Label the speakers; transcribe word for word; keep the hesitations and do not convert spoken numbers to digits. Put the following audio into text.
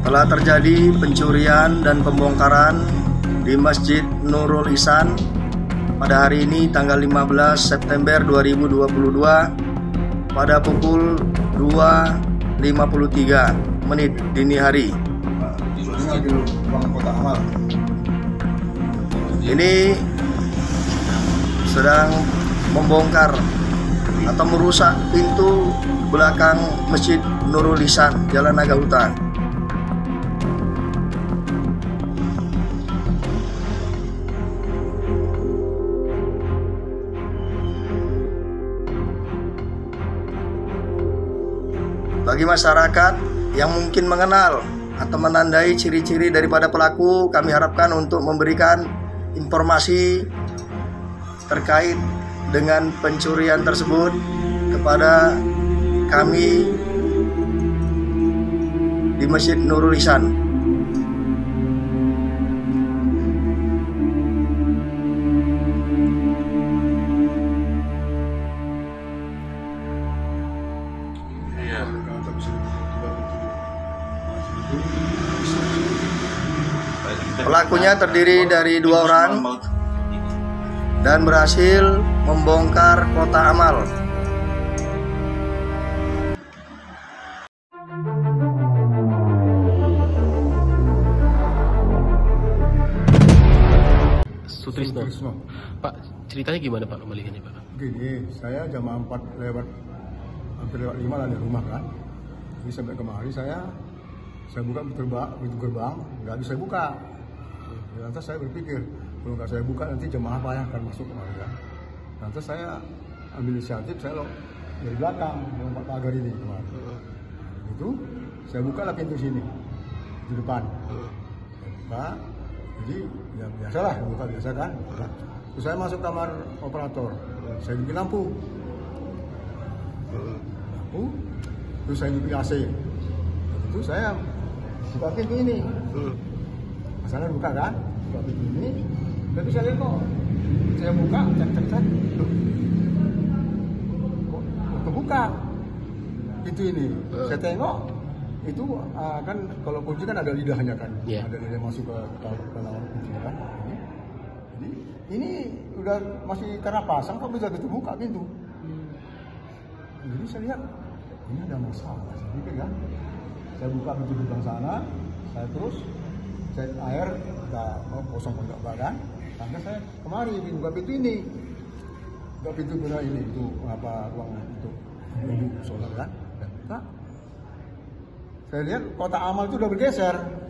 Speaker 1: telah terjadi pencurian dan pembongkaran di Masjid Nurul Ihsan pada hari ini tanggal lima belas September dua ribu dua puluh dua pada pukul dua lima puluh tiga menit dini hari. Ini sedang membongkar atau merusak pintu belakang Masjid Nurul Ihsan, Jalan Naga Hutan. Bagi masyarakat yang mungkin mengenal atau menandai ciri-ciri daripada pelaku, kami harapkan untuk memberikan informasi terkait dengan pencurian tersebut kepada kami di Masjid Nurul Ihsan. Pelakunya terdiri dari dua orang dan berhasil membongkar kotak amal.
Speaker 2: Sutrisno. Pak, ceritanya gimana Pak kembaliannya Pak?
Speaker 3: Gini, saya jam empat lewat hampir lewat lima lah dari rumah kan. Jadi sampai kemari saya saya buka pintu gerbang, pintu gerbang nggak bisa buka. Lantas saya berpikir, kalau nggak saya buka nanti jemaah apa yang akan masuk kemari kan. Lantas saya ambil inisiatif, saya lo dari belakang lompat pagar ini kemarin. Itu saya buka lah pintu sini di depan. Buka, jadi ya biasalah buka biasa kan. Terus saya masuk kamar operator, saya bikin lampu, lampu, terus saya bikin A C. Itu saya buka pintu ini. Masalah buka kan, buka pintu ini, tapi saya lihat kok, saya buka, cek cek cek, kok kebuka pintu ini, uh. saya tengok, itu uh, kan kalau kunci kan ada lidahnya kan, yeah. ada lidah masuk ke dalam kunci kan, ini. Jadi ini udah masih karena pasang kok bisa gitu buka pintu, hmm. Jadi saya lihat ini ada masalah, saya pikir kan, saya buka pintu gerbang sana, saya terus cek air, nggak mau kosong enggak badan, karena saya kemari buka pintu ini, buka pintu benar ini itu apa ruang untuk duduk sholat kan, dan buka. Saya lihat kotak amal itu udah bergeser.